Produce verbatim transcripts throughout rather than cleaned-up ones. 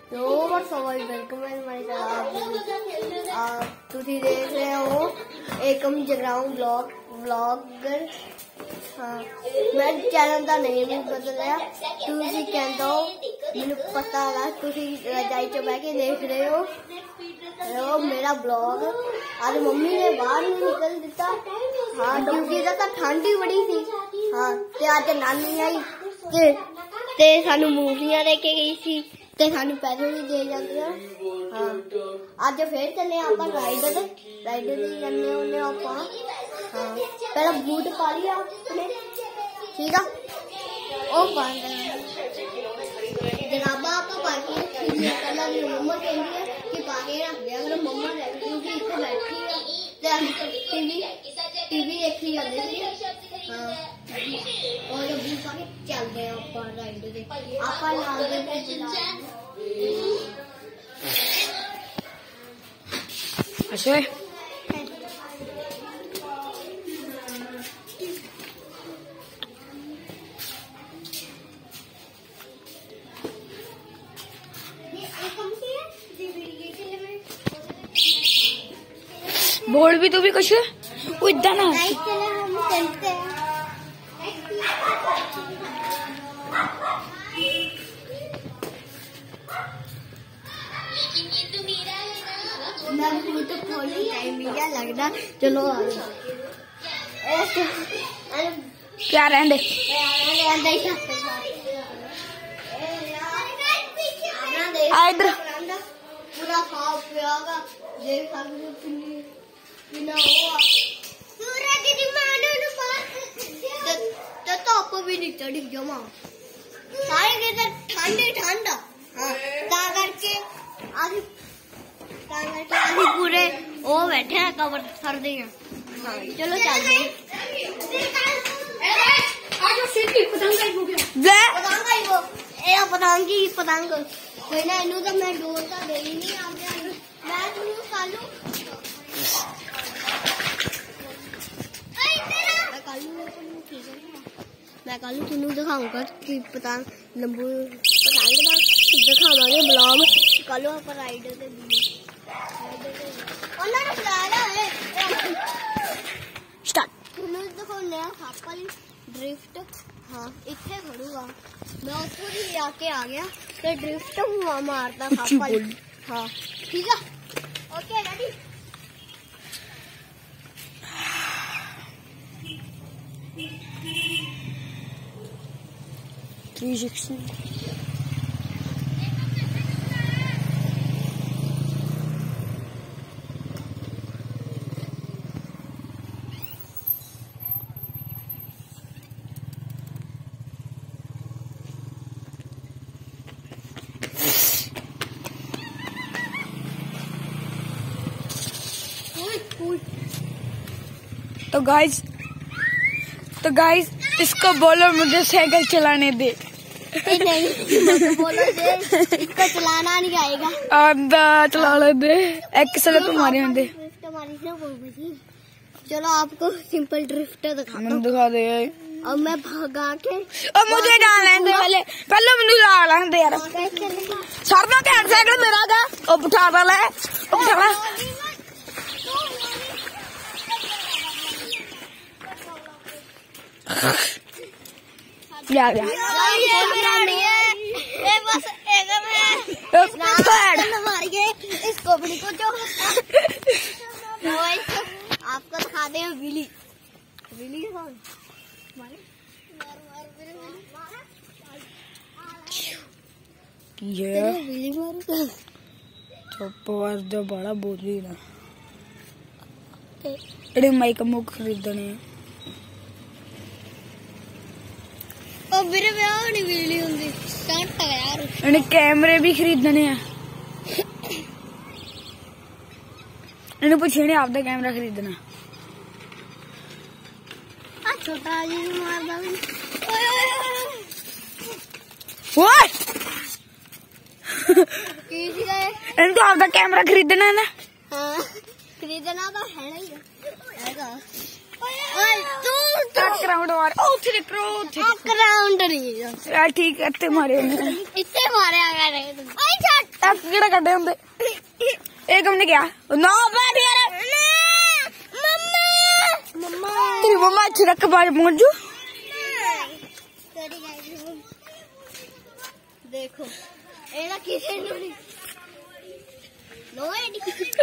Welcome तुसी देख रहे हो एकम जगराऊं ब्लॉग ब्लॉगर। हाँ मैं चैनल का नेम नहीं बदलिया, तुसी कहते हो मैंने पता है, तुसी रजाई च बह के देख रहे हो वो मेरा ब्लॉग। आज मम्मी ने बाहर नहीं निकल दिता, हाँ क्योंकि तो ठंड ही बड़ी थी। हाँ ते आज नानी आई ते ते सानू मूंगफलियां लेके गई थी ते सानू पैसे भी दे जाते हैं। हाँ आज फिर चले आप राइडर राइडर ही करने होने आप। हाँ पहले बूट पा लिया अपने, ठीक है ओ जनाबा आप पाके कलर मम्मा कहती है कि पाके रख दिया अगर मम्मा क्योंकि इतने बैठी है टीवी टीवी देखी जाते थे। हाँ और बूट पाके चलते हैं आप राइडर से आप अच्छा बोल भी तू भी कुछ इतना ना तो थोड़ी टाइम मिला लगता। चलो क्या रहने इधर पूरा खाओ पियागा देख धुप भी नहीं चढ़ी जमा सारे ठंड ठंड। हाँ करके आज करके पूरे वो बैठे हैं कवर सर्दी हैं। हाँ चलो चलते हैं। पतंग की पतंग कोई ना इनू तो मैं डोर का दे ही नहीं आगे मैं तुम कालू मैं कालू तुम दिखाऊंगा कि पतंग लंबू पतंग का दिखावांगे ब्लॉग कालू आप राइडर से उन्होंने बुलाया है स्टार्ट तुम दिखाने खापल ड्रिफ्ट। हाँ इतने खड़ूगा मैं उसको भी आके आ गया तो ड्रिफ्ट हुआ मारता खापल। हाँ ठीक है ओके रेडी। थ्री सिक्सटी तो गाइस तो गाइस इसको बोलो मुझे साइकिल चलाने दे। नहीं बोलो दे इसको चलाना नहीं आएगा। आधा चला दे एक सले तुम्हारे होंगे। चलो आपको सिंपल ड्रिफ्ट दिखा दिखा दे और मैं भगा के और मुझे डालने दे पहले पहले मैंने डालने दे यार सरना कैंट साइकिल मेरा का और उठा वाला है उठा या या ये बस एकदम है मारिए इसको भी को जो आपको दिखा दे बिली बिली कौन मारे ये बिली मारो चुप आवाज दे बड़ा बोली ना एडे माइक मुक खरीदने ओ मेरे ब्याह नहीं बिजली होंगी स्टार्ट है यार। इन्हें कैमरे भी खरीदने हैं इन्हें पूछे नहीं आपका कैमरा खरीदना आ छोटा जी मार दो ओए किसी का इनको आपका कैमरा खरीदना है ना। हाँ खरीदना तो है नहीं है ओए तू ग्राउंड और ओ तेरे क्रो ग्राउंड नहीं यार ठीक है इतने मारे इतने मारे आ गए ਕਿਹੜਾ ਕੱਢੇ ਹੁੰਦੇ ਇਹ ਕੰਮ ਨੇ ਕਿਹਾ ਨਾ ਬੈਠ ਯਾਰ मम्मा मम्मा तेरी मम्मा अच्छी रख बाज मौजू देखो एड़ा किसे नहीं नो एडी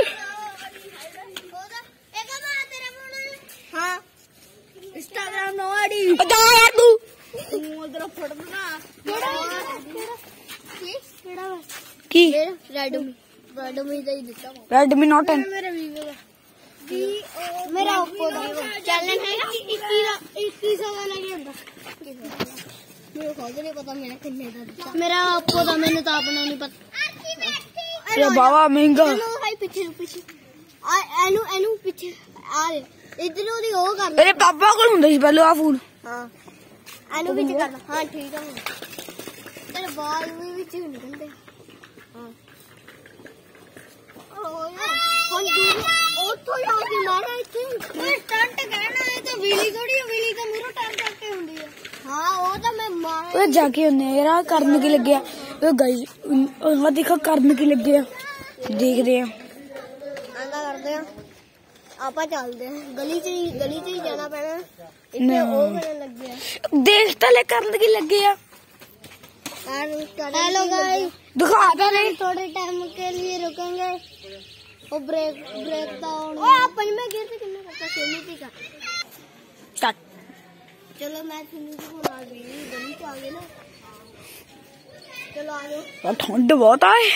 हाँ इंस्टाग्राम नो एडी जा यार तू उधर फोड़ दूंगा केड़ा केड़ा की रेडमी रेडमी ਦਾ ਹੀ ਦਿੱਤਾ रेडमी नोट टेन मेरा वीवो का मेरा ओप्पो का चैलेंज है इक्कीस का इक्कीस सौ का लगे ਹੁੰਦਾ मेरे को नहीं पता मैंने कितने का ਦਿੱਤਾ मेरा ओप्पो का मैंने तो अपना नहीं पता ये बाबा महंगा एनु हाई पीछे पीछे आ एनु एनु पीछे आ इधर उधर हो कर तेरे पापा ਕੋਲ ਹੁੰਦਾ ਸੀ ਪਹਿਲਾਂ ਆ ਫੋਨ हां एनु पीछे करना हां ठीक है तेरे बाल भी पीछे निकलते हां ਹੁਣ ਉੱਥੋਂ ਜਾ ਕੇ ਮਾਰਾ ਇੱਥੇ ਓਏ ਟੰਟ ਕਹਿਣਾ ਇਹ ਤਾਂ ਵੀਲੀ ਥੋੜੀ ਵੀਲੀ ਤਾਂ ਮੂਰੋਂ ਟੰਟ ਕਰਕੇ ਹੁੰਦੀ ਹੈ ਹਾਂ ਉਹ ਤਾਂ ਮੈਂ ਮਾਰ ਓਏ ਜਾ ਕੇ ਹੁੰਨੇ ਯਾਰ ਆਹ ਕਰਨ ਕੀ ਲੱਗਿਆ ਓਏ ਗਾਈ ਆਹ ਦੇਖੋ ਕਰਨ ਕੀ ਲੱਗਿਆ ਦੇਖਦੇ ਆ ਆਂਦਾ ਕਰਦੇ ਆ ਆਪਾਂ ਚੱਲਦੇ ਆ ਗਲੀ 'ਚ ਹੀ ਗਲੀ 'ਚ ਹੀ ਜਾਣਾ ਪੈਣਾ ਇੱਥੇ ਉਹ ਕਰਨ ਲੱਗੇ ਆ ਦੇਖ ਤਾਂ ਲੈ ਕਰਨ ਕੀ ਲੱਗੇ ਆ हेलो गाइस दिखा दो नहीं थोड़े टाइम के लिए रुकेंगे और ब्रेक ब्रेक डाउन ओए आप पंजवें गियर से कितना करता सेमी का स्टार्ट चलो मैं सुनी को बना दी गली से आगे ना चलो आ जाओ ठंड बहुत है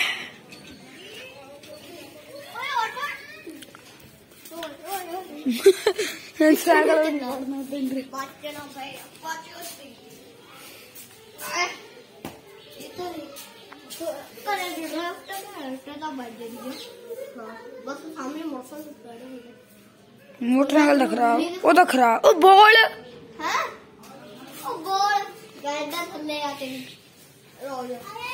साइकिल बचना भाई बचो मोटरसाइकिल तो खराब वो तो खराब ओ बॉल है ओ बॉल गाइडर थल्ले आते हैं रोज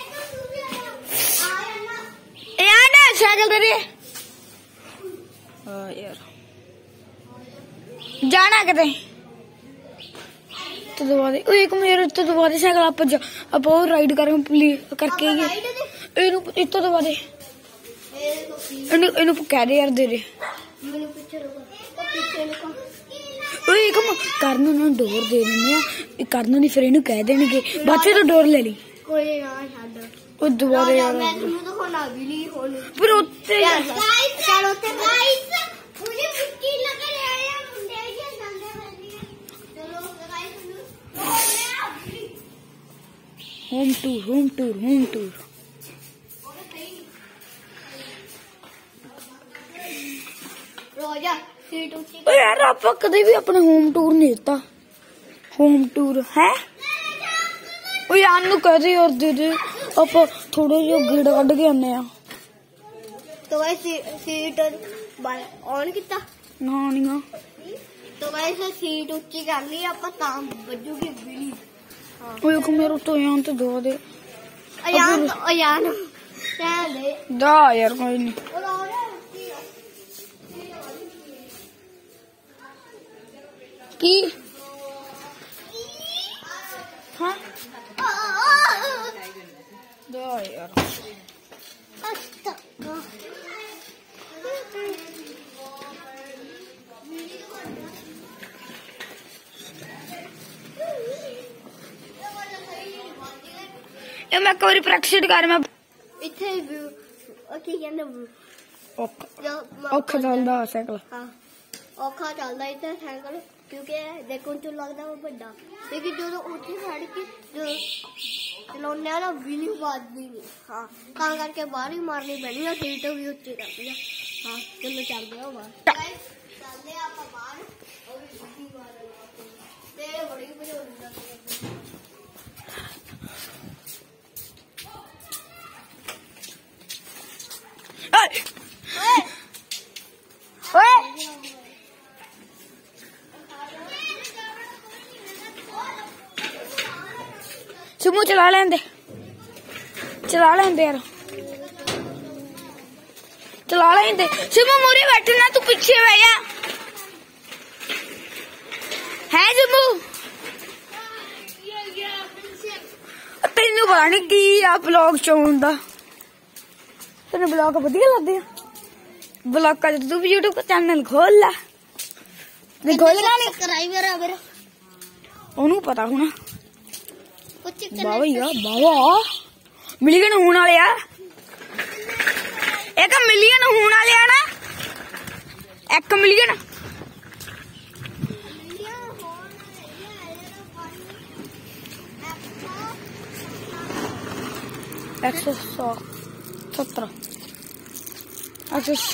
यार ना साइकिल तेरी हां यार जाना कदे तो दबा दे एक मेरे तो दबा दे साइकिल आप आप और राइड कर करके ਇਹਨੂੰ ਇੱਥੋਂ ਦਬਾ ਦੇ ਇਹਨੂੰ ਇਹਨੂੰ ਕਹਿ ਦੇ ਯਾਰ ਦੇ ਦੇ ਮੈਨੂੰ ਪਿੱਛੇ ਰੁਕੋ ਉਹ ਪਿੱਛੇ ਰੁਕੋ ਓਏ ਕਮ ਕਰਨ ਨੂੰ ਡੋਰ ਦੇ ਦਿੰਦੇ ਆ ਇਹ ਕਰਨ ਨਹੀਂ ਫਿਰ ਇਹਨੂੰ ਕਹਿ ਦੇਣਗੇ ਬਾਅਦ ਤੋਂ ਡੋਰ ਲੈ ਲਈ ਕੋਈ ਨਾ ਛੱਡ ਉਹ ਦੁਬਾਰੇ ਯਾਰ ਮੈਂ ਤੁਹਾਨੂੰ ਤਾਂ ਹੁਣ ਆ ਵੀ ਨਹੀਂ ਹੁਣ ਫਿਰ ਉੱਤੇ ਗਾਇਸ ਚਲੋ ਤੇ ਗਾਇਸ ਮੁਝੇ ਮਿੱਟੀ ਲੱਗ ਰਿਹਾ ਹੈ ਮੁੰਡੇ ਜੀ ਦੰਦੇ ਵਾਲੀ ਚਲੋ ਗਾਇਸ ਨੂੰ home tour home tour home tour रोजा सीट ऊंची ਓ ਯਾਰ ਆਪਾਂ ਕਦੇ ਵੀ ਆਪਣਾ ਹੋਮ ਟੂਰ ਨਹੀਂ ਦਿੱਤਾ ਹੋਮ ਟੂਰ ਹੈ ਓ ਯਾਰ ਨੂੰ ਕਹਦੇ ਯਾਰ ਦੇ ਦੇ ਆਪਾਂ ਥੋੜੇ ਜਿਹਾ ਗੇੜ ਕੱਢ ਕੇ ਆਨੇ ਆ तो गाइस सीट ऑन किया ਨਾ ਨਹੀਂ तो गाइस सीट ऊंची कर ली ਆਪਾਂ ਤਾਂ ਵੱਜੂਗੀ ਬਿਲੀ ਓਏ ਕੋ ਮੇਰੇ ਤੋਂ ਯਾਰ ਤੇ ਦੋ ਦੇ ਅਯਾਨ ਅਯਾਨ ਚੱਲੇ ਦਾ ਯਾਰ ਕੋਈ ਨਹੀਂ ਕੀ ਹਾਂ ਦਾ ਯਾਰ ਇਹ ਮੈਂ ਕੋਈ ਪ੍ਰੈਕਟਿਸ ਕਰ ਮੈਂ ਇੱਥੇ ਕੀ ਕਹਿੰਦੇ ਔਖਾ ਚੱਲਦਾ ਸਾਈਕਲ ਹਾਂ ਔਖਾ ਚੱਲਦਾ ਇੱਥੇ ਸਾਈਕਲ ਕਿਉਂਕਿ ਦੇਖੋ ਤੋਂ ਲੱਗਦਾ ਉਹ ਵੱਡਾ ਲੇਕਿਨ ਜਦੋਂ ਉੱਥੇ ਖੜ ਕੇ ਚਲਾਉਂਦੇ ਆ ਨਾ ਵੀਲੀ ਵੱਜਦੀ ਨਹੀਂ ਹਾਂ ਤਾਂ ਕਰਕੇ ਬਾਹਰ ਹੀ ਮਾਰਨੀ ਪੈਣੀ ਆ ਸੀਟ ਵੀ ਉੱਚੀ ਕਰਦੀ ਆ ਹਾਂ ਚਲੋ ਚੱਲਦੇ ਆ ਬਾਹਰ ਚੱਲਦੇ ਆ ਆਪਾਂ ਬਾਹਰ ਉਹ ਵੀ ਸਿੱਧੀ ਮਾਰ ਤੇ ਬੜੀ ਭਜੋੜੀ ਦਾ ਓਏ सुमो चला लेंदे चला लेंदे यार चला लेंदे सुमो मोरे बैठना तू पीछे बह जा है सुमो तेन पता नहीं की आ ब्लॉग च आंदा तेन ब्लॉग वधिया लगदे ब्लॉग का तू भी यूट्यूब का चैनल खोल ला नहीं खोल ला नहीं सब्सक्राइबर है मेरा ओनू पता होना कुछ बाबा यार बाबा मिलियन होने वाले आ एक मिलियन होने वाले आ ना एक मिलियन एक सौ सौ सत्रह एक सौ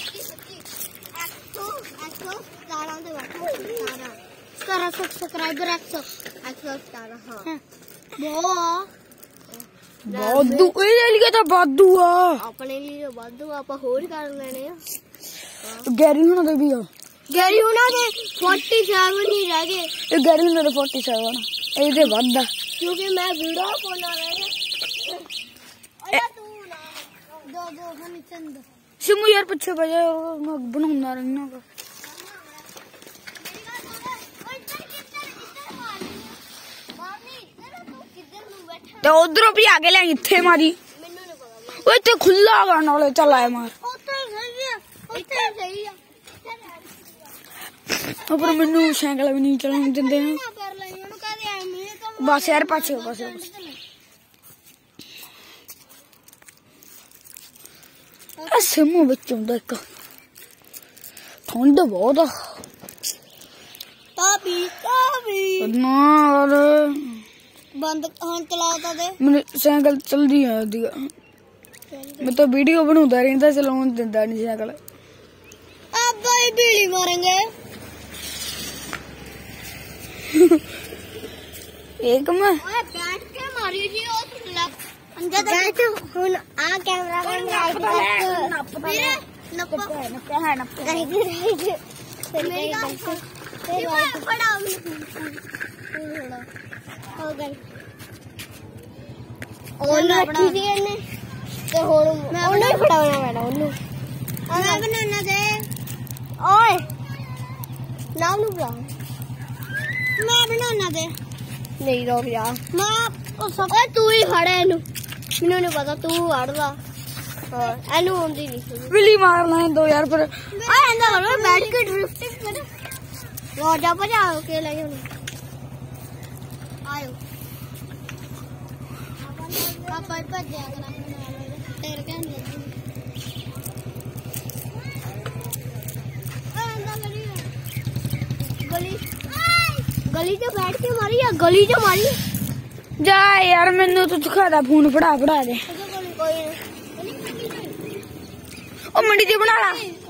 सतारह सौ सब्सक्राइबर एक सौ एक सौ सतारह हाँ बहुत वादू ये लिखा था वादू आ अपने लिए वादू आप होर कर लेने आ गैरी होना दे भी आ गैरी होना दे सैंतालीस ही रह गए ये गैरी होना दे सैंतालीस ए दे वादा क्योंकि मैं वीडियो बना रहा हूं अरे तू ना दो दो हनी चंद सिमू यार पीछे बजा मैं बनाऊंगा रहना का तो उधरों भी आगे ले इत्थे मारी वो इत्थे खुला गा नाले चल आए मार पर मैनू साइकिल भी नहीं चलाने देंदे बस यार पाछे बस सिमू बिच आंदा इक ठंड बहुत ना बंद हम चलाता दे मैंने साइकिल चलदी है दी मैं तो वीडियो बनाता रहता चलाने दिंदा नहीं साइकिल अब भाई बिजली मारेंगे एक मैं ओए बैठ के मारी जी ओ अंदर बैठ हुन आ कैमरा में मेरे नप्पा नप्पा है नप्पा मेरी गल ये बड़ा हो गई ਉਹਨੂੰ ਰੱਖੀ ਸੀ ਇਹਨੇ ਤੇ ਹੁਣ ਉਹਨੂੰ ਹੀ ਫੜਾਉਣਾ ਪੈਣਾ ਉਹਨੂੰ ਮੈਂ ਬਣਾਉਣਾ ਦੇ ਓਏ ਨਾਮ ਨੂੰ ਬੁਲਾ ਮੈਂ ਬਣਾਉਣਾ ਦੇ ਨਹੀਂ ਰੁਕ ਜਾ ਮੈਂ ਓਏ ਤੂੰ ਹੀ ਫੜ ਇਹਨੂੰ ਮੈਨੂੰ ਨਹੀਂ ਪਤਾ ਤੂੰ ਫੜਦਾ ਹਾਂ ਇਹਨੂੰ ਆਉਂਦੀ ਨਹੀਂ ਬਿੱਲੀ ਮਾਰਨਾ ਦੋ ਯਾਰ ਪਰ ਓਏ ਇਹਦਾ ਕਰੋ ਬੈਠ ਕੇ ਡ੍ਰਿਫਟਿੰਗ ਕਰ ਰੋਜਾ ਭਜਾਓ ਕੇ ਲੈ ਹੁਣ ਆਇਓ पापा भज जाया तेरे कहने गली गली च बैठ के मारी या गली च मारी जा यार मैनू तो दिखा फोन फड़ा फड़ा दे कोई ओ मंडी च बना ला